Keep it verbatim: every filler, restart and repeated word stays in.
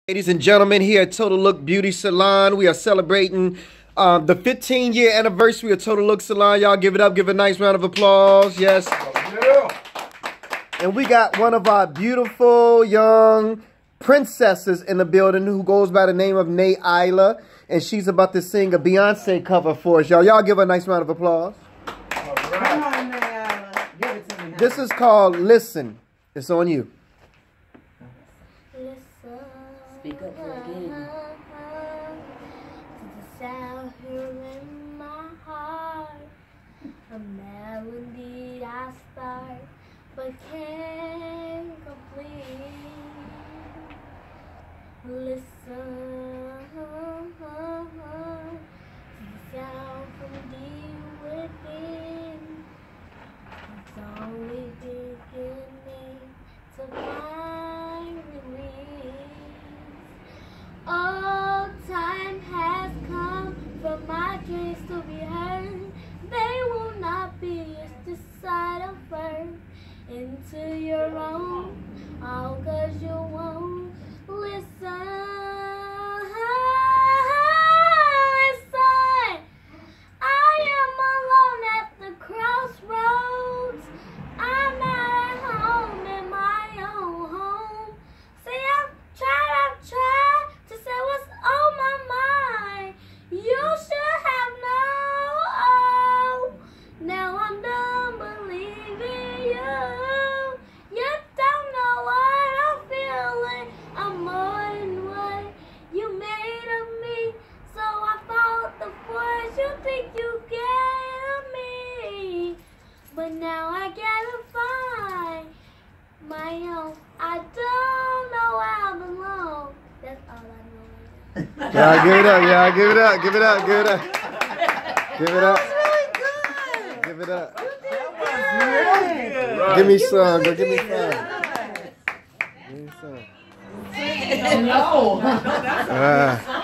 Ladies and gentlemen, here at Total Look Beauty Salon, we are celebrating um, the fifteen year anniversary of Total Look Salon. Y'all give it up, give a nice round of applause. Yes. Yeah. And we got one of our beautiful young princesses in the building who goes by the name of Nayila, and she's about to sing a Beyonce cover for us. Y'all, y'all give her a nice round of applause. All right. Come on, Nayila. Give it to me. This is called Listen. It's on you. Speak up again. To the sound here in my heart, a melody I start, but can't complete. Listen to the sound from deep within. It's only beginning to find relief. Oh, time has come for my dreams to be heard. They will not be used this side of earth. Into your own, all cause you won't listen. Listen, I am alone at the crossroads. I'm not at home in my own home. See, I've tried, I've tried to say what's on my mind. You should have known. Oh, now I'm done believing you. You don't know what I'm feeling. I'm more than what you made of me. So I fought the force you think you gave me. But now I gotta find my own. I don't know where I belong. That's all I know. Yeah, give it up, yeah, give it up, give it up, give it up. Give it up. Really good. Give it up. Really good. Give me some, go give me some. Give me some. No. Uh,